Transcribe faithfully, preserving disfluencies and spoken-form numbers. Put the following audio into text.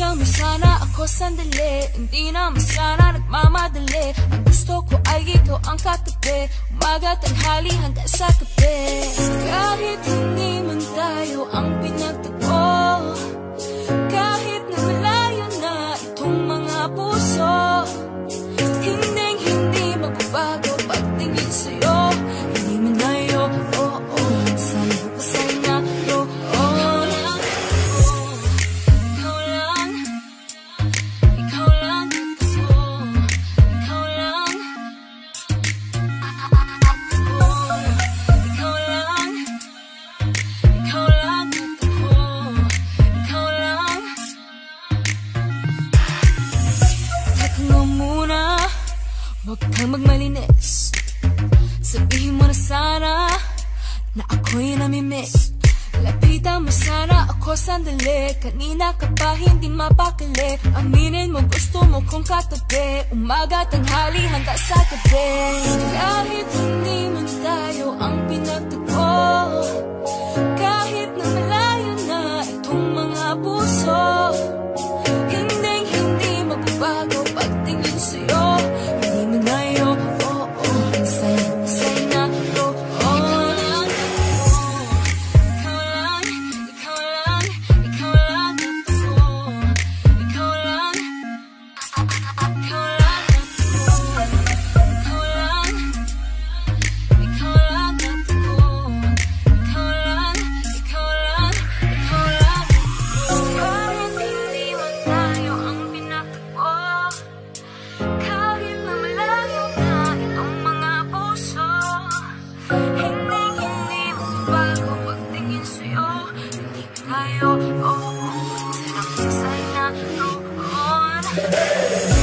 Lapitan mo sana ako sandali, hindi naman sana nagmamadali. Ang gusto ko ay ikaw ang katabi, umaga, tanghali hanggang sa gabi. Kahit hindi man tayo ang pinagtagpo, kahit na malayo na itong mga puso, hindi hindi magbabago pagtingin sa'yo. Hindi man layo, oo, oh, oh. Sana bukasay na roon. Ikaw lang, ikaw lang ako, ikaw lang ako, ikaw lang, ikaw lang ako, ikaw lang. Teka nga muna, huwag kang magmalinis. Sabihin mo na sana na ako'y namimiss. Lapitan mo sana ako sandali, kanina ka pa hindi mapakali. Aminin mo gusto mo kong katabi, umaga, tanghali hanggang sa gabi. Kahit hindi man tayo ang pinagtagpo, kahit na malayo na itong mga puso, hindi hindi magbabago pagtingin sa'yo. Hindi man layo, oo, oh, sa'yo bukasay na roon. Ikaw lang, ikaw lang, ikaw lang ako, ikaw lang, ikaw lang ako, ikaw lang, ikaw lang ako, ikaw lang, ikaw lang, ikaw lang ako. Kahit hindi man tayo ang pinagtagpo, kahit na malayo na itong mga puso, hindi hindi magbabago pagtingin sa'yo. Hindi tayo, oo, oh, sarap na roon.